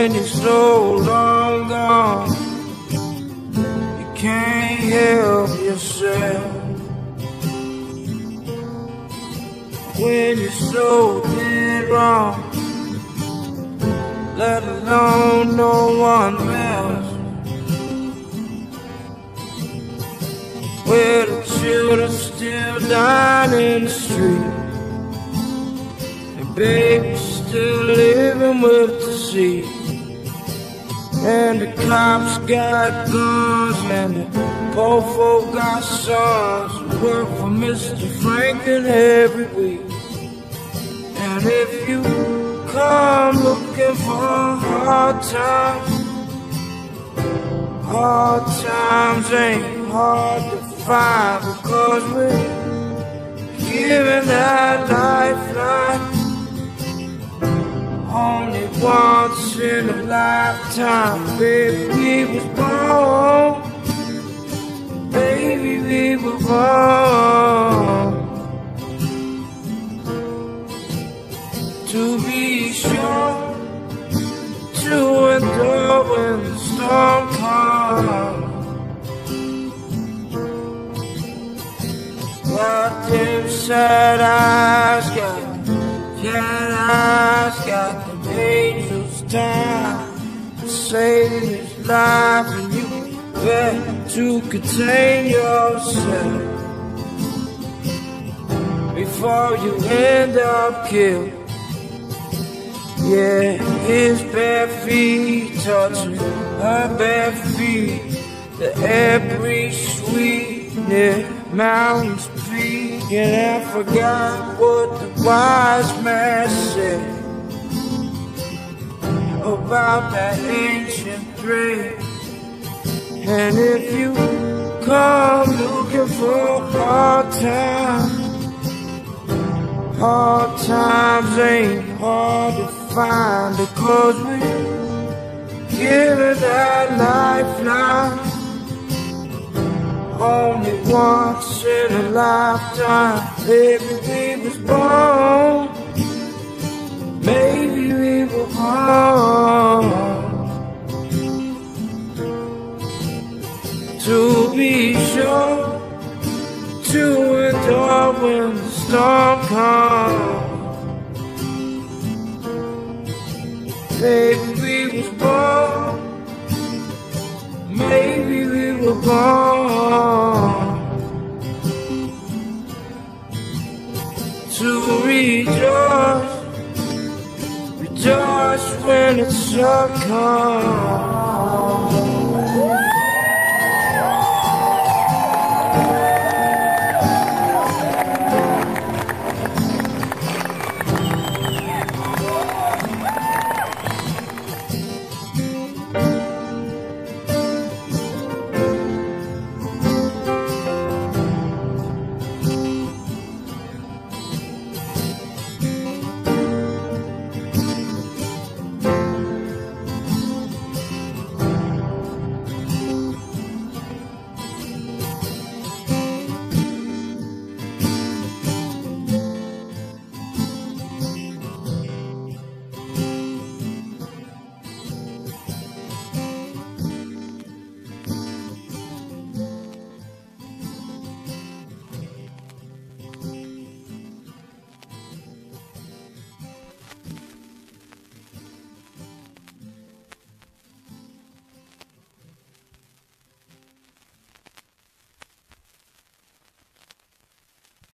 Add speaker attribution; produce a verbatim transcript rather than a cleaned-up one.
Speaker 1: when you're so long gone, you can't help yourself. When you're so dead wrong, let alone no one else. Where the children still dying in the street, and babies still living with disease, and the cops got guns, and the poor folk got sons who work for Mister Franklin every week. And if you come looking for hard times, hard times ain't hard to find, because we're giving that lifeline only once in a lifetime. Baby, we was born, baby, we were born to be strong, to endure when the storm comes. Got them sad eyes, got cat eyes, got them angels down to save his life, and you got to contain yourself before you end up killed. Yeah, his bare feet touching her bare feet, the air breeze sweet near mountains peak. And I forgot what the wise man said about that ancient thread. And if you come looking for hard times, hard times ain't hard to find, because we're giving that lifeline only once in a lifetime. Maybe we was born, maybe we were born to be sure, to endure when the storm comes. Maybe we was born, maybe we were born to rejoice, rejoice when the sun comes.